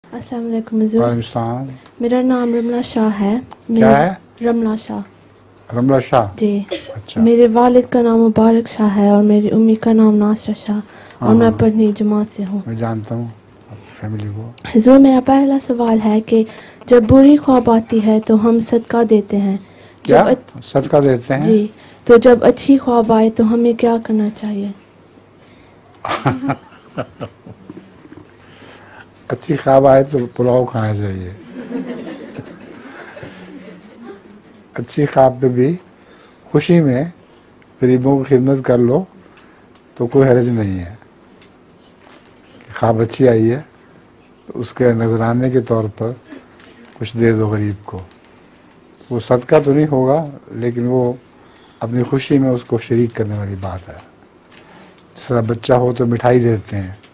अस्सलाम वालेकुम हुज़ूर। वालेकुम सलाम। मेरा नाम रमला शाह है। क्या है? रमला शाह। रमला शाह। जी। अच्छा। मेरे वालिद का नाम मुबारक शाह है और मेरी उम्मी का नाम नासरा शाह, और मैं पढ़नी जमात से हूँ। मैं जानता हूँ फैमिली को। हुज़ूर, मेरा पहला सवाल है कि जब बुरी ख्वाब आती है तो हम सदका देते हैं। क्या सदका देते हैं? जी। तो जब अच्छी ख्वाब आए तो हमें क्या करना चाहिए? अच्छी ख्वाब आए तो पुलाव खाना चाहिए। अच्छी ख्वाब पे भी खुशी में गरीबों की खिदमत कर लो तो कोई हर्ज नहीं है। ख्वाब अच्छी आई है तो उसके नजराने के तौर पर कुछ दे दो गरीब को। वो सदका तो नहीं होगा, लेकिन वो अपनी खुशी में उसको शरीक करने वाली बात है। जिस तरह बच्चा हो तो मिठाई देते हैं,